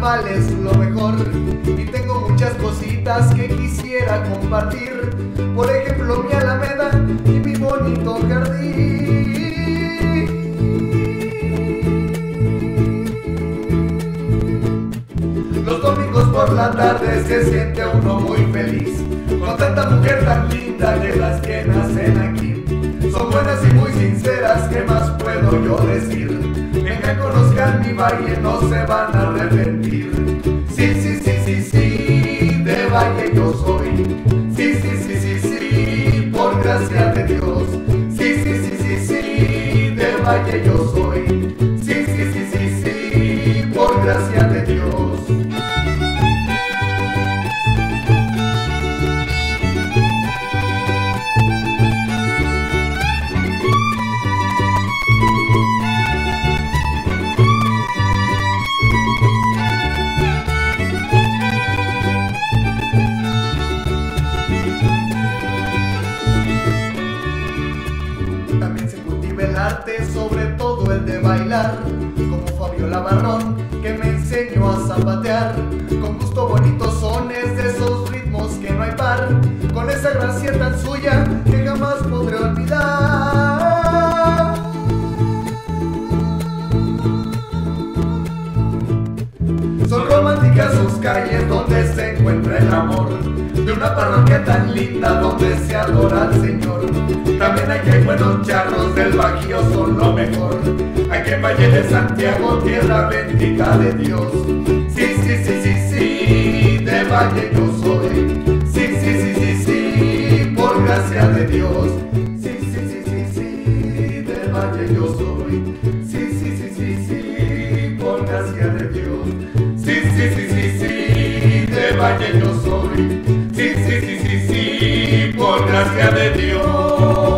carnaval es lo mejor y tengo muchas cositas que quisiera compartir. Por ejemplo, mi Alameda y mi bonito jardín. Los domingos por la tarde se siente uno muy feliz con tanta mujer tan linda de las que nacen aquí. Son buenas y muy sinceras, ¿qué más puedo yo decir? Vengan, conozcan mi valle, no se van a arrepentir. Sí, sí, sí, sí, sí, de valle yo soy. Sí, sí, sí, sí, sí, por gracia de Dios. Sí, sí, sí, sí, sí, de valle yo soy. Sí, sí, sí, sí, sí, por gracia de Dios. También se cultiva el arte, sobre todo el de bailar, como Fabiola Barrón, que me enseñó a zapatear, con gusto bonitos sones de esos ritmos que no hay par, con esa gracia tan suya que jamás podré olvidar. Son románticas sus calles donde se encuentra el amor, de una parroquia tan linda donde se adora al Señor. También aquí hay buenos charros del Bajío, son lo mejor. Aquí en Valle de Santiago, tierra bendita de Dios. Sí, sí, sí, sí, sí, de Valle yo soy. Sí, sí, sí, sí, sí, por gracia de Dios. Sí, sí, sí, sí, sí, de Valle yo soy. Sí, sí, sí, sí, sí, por gracia de Dios. Sí, sí, sí, sí, sí, de Valle yo soy. Sí, sí, sí, sí, sí, por gracia de Dios.